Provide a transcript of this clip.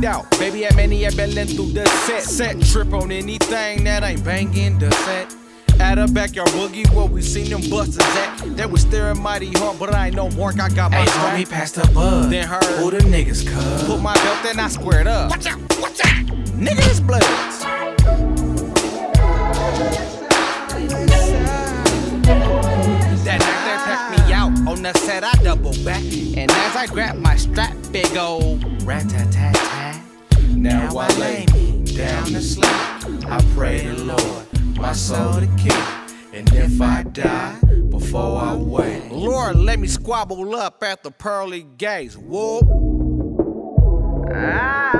out. Baby, had many a bellin' through the set. Trip on anything that ain't banging the set. At a backyard boogie where we seen them busters at. They was staring mighty hard, but I ain't no mark, I got my strap. Homie passed the bud, Then heard who the niggas cuz. Put my belt, then I squared up. Watch out, watch out. Nigga, it's bloods. That night they packed me out. On the set I double back. And as I grab my strap, big old rat-tat-tat-tat. Now I lay me down to sleep. I pray the Lord my soul to keep. And if I die before I wake, Lord, let me squabble up at the pearly gates. Whoop.